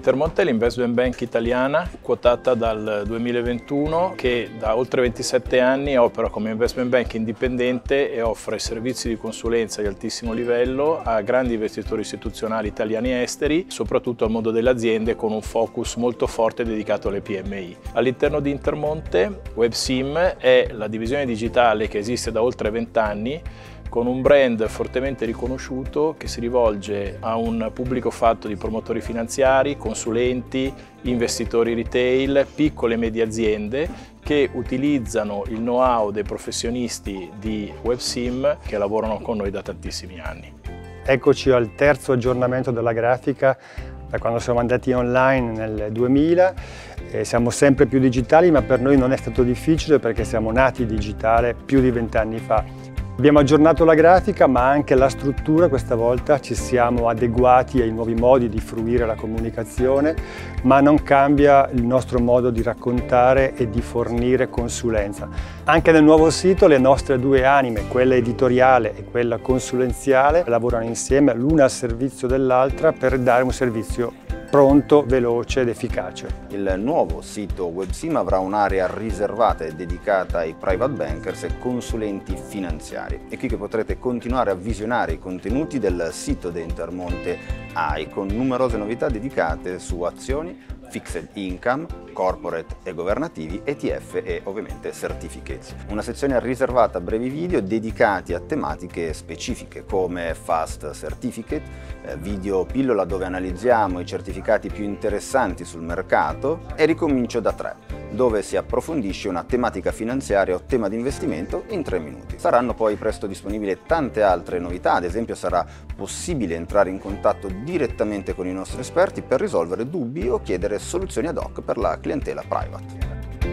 Intermonte è l'investment bank italiana quotata dal 2021 che da oltre 27 anni opera come investment bank indipendente e offre servizi di consulenza di altissimo livello a grandi investitori istituzionali italiani e esteri, soprattutto al mondo delle aziende con un focus molto forte dedicato alle PMI. All'interno di Intermonte, WebSim è la divisione digitale che esiste da oltre 20 anni con un brand fortemente riconosciuto che si rivolge a un pubblico fatto di promotori finanziari, consulenti, investitori retail, piccole e medie aziende che utilizzano il know-how dei professionisti di WebSim che lavorano con noi da tantissimi anni. Eccoci al terzo aggiornamento della grafica da quando siamo andati online nel 2000. Siamo sempre più digitali, ma per noi non è stato difficile perché siamo nati digitale più di 20 anni fa. Abbiamo aggiornato la grafica, ma anche la struttura. Questa volta ci siamo adeguati ai nuovi modi di fruire la comunicazione, ma non cambia il nostro modo di raccontare e di fornire consulenza. Anche nel nuovo sito le nostre due anime, quella editoriale e quella consulenziale, lavorano insieme l'una al servizio dell'altra per dare un servizio pronto, veloce ed efficace. Il nuovo sito WebSim avrà un'area riservata e dedicata ai private bankers e consulenti finanziari. È qui che potrete continuare a visionare i contenuti del sito di Intermonte AI con numerose novità dedicate su azioni, fixed income, corporate e governativi, ETF e ovviamente certificates. Una sezione riservata a brevi video dedicati a tematiche specifiche come Fast Certificate, video pillola dove analizziamo i certificati più interessanti sul mercato e Ricomincio da 3, dove si approfondisce una tematica finanziaria o tema di investimento in 3 minuti. Saranno poi presto disponibili tante altre novità, ad esempio sarà possibile entrare in contatto direttamente con i nostri esperti per risolvere dubbi o chiedere soluzioni ad hoc per la clientela private.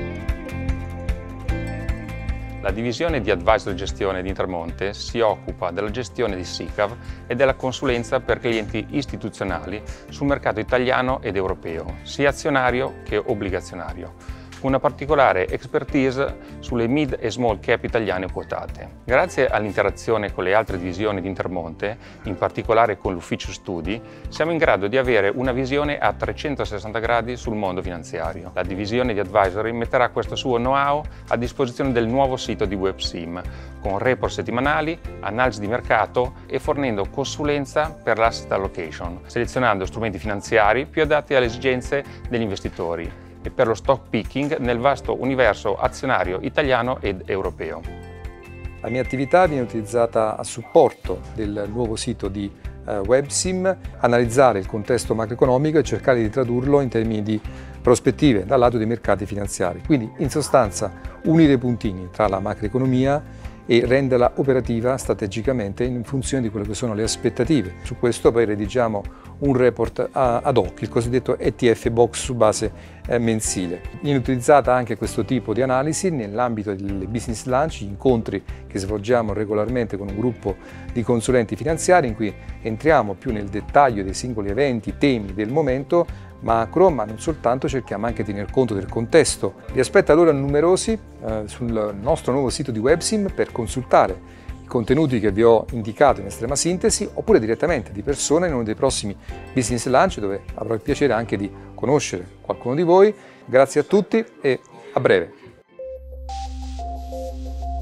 La divisione di Advisory Gestione di Intermonte si occupa della gestione di SICAV e della consulenza per clienti istituzionali sul mercato italiano ed europeo, sia azionario che obbligazionario, con una particolare expertise sulle mid e small cap italiane quotate. Grazie all'interazione con le altre divisioni di Intermonte, in particolare con l'ufficio studi, siamo in grado di avere una visione a 360 gradi sul mondo finanziario. La divisione di Advisory metterà questo suo know-how a disposizione del nuovo sito di WebSim, con report settimanali, analisi di mercato e fornendo consulenza per l'asset allocation, selezionando strumenti finanziari più adatti alle esigenze degli investitori e per lo stock picking nel vasto universo azionario italiano ed europeo. La mia attività viene utilizzata a supporto del nuovo sito di WebSim, analizzare il contesto macroeconomico e cercare di tradurlo in termini di prospettive dal lato dei mercati finanziari. Quindi in sostanza unire i puntini tra la macroeconomia e renderla operativa strategicamente in funzione di quelle che sono le aspettative. Su questo poi redigiamo un report ad hoc, il cosiddetto ETF Box su base mensile. Viene utilizzata anche questo tipo di analisi nell'ambito delle business lunch, incontri che svolgiamo regolarmente con un gruppo di consulenti finanziari in cui entriamo più nel dettaglio dei singoli eventi, temi del momento macro, ma non soltanto, cerchiamo anche di tener conto del contesto. Vi aspetto allora numerosi sul nostro nuovo sito di WebSim per consultare i contenuti che vi ho indicato in estrema sintesi, oppure direttamente di persona in uno dei prossimi business lunch dove avrò il piacere anche di conoscere qualcuno di voi. Grazie a tutti e a breve.